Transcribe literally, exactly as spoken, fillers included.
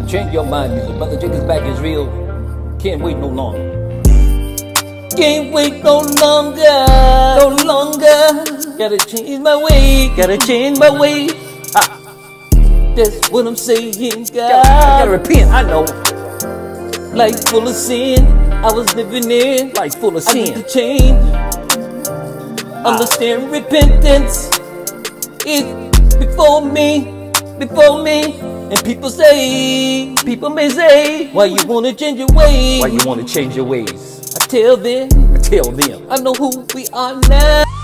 Change your mind, music. Brother Jacob's back is real. Can't wait no longer. Can't wait no longer. No longer. Gotta change my way. Gotta change my way. Ah. That's what I'm saying, God. I gotta repent, I know. Life full of sin, I was living in. Life full of sin. I need to change. Understand repentance is before me, before me. And people say, people may say, why you wanna change your ways? Why you wanna change your ways? I tell them, I tell them, I know who we are now.